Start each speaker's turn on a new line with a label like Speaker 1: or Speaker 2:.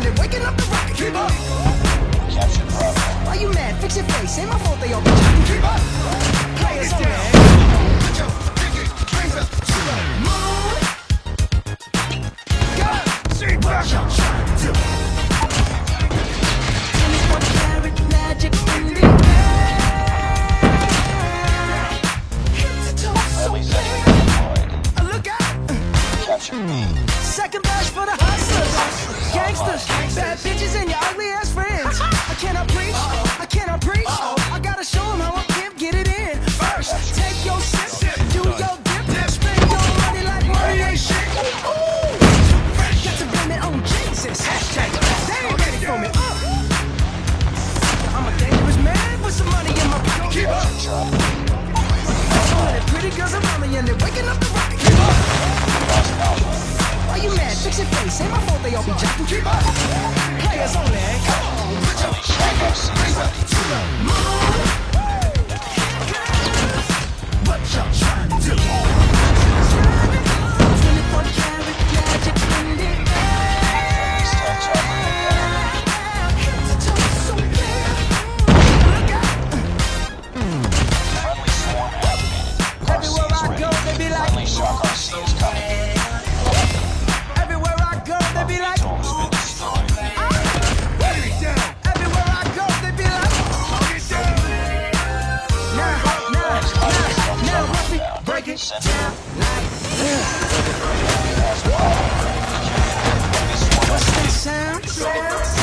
Speaker 1: and they're waking up the rocket. Keep up.
Speaker 2: Capture Bravo.
Speaker 1: Why you mad? Fix your face. Ain't my fault they all be jacking. Keep up. Players only. Put your pinky rings up to the moon. Go. See what y'all trying to do. 24 karat magic in the air. Hit the toe so clear. Look out.
Speaker 2: Capture B.
Speaker 1: Second batch for the hustlers, gangsters, bad bitches, and your ugly ass friends. I cannot preach, I cannot preach. I gotta show them how a pimp get it in. First, take your sip, do your dip, spend your money like money ain't shit. Ooh, got to blame it on Jesus. Hashtag, they ain't ready for me. I'm a dangerous man with some money in my pocket. Keep up. All the pretty girls around me and they're waking up the rocket. Keep up. Why you mad? Fix your face. Ain't my fault they all be jacking. Keep up. Players only. Come on. Put your rings up to the moon. What y'all trying to do? 24 karat magic in the air. Hit the toe so clear. Look out.
Speaker 2: Friendly swarm activated.
Speaker 1: Everywhere I go, they be like.
Speaker 2: Friendly Shark RC is coming.
Speaker 1: Everywhere I go, they be like.
Speaker 2: Tool has been destroyed.
Speaker 1: Enemy down. Everywhere I go, they be like. Now, watch me break it down like. What's that sound?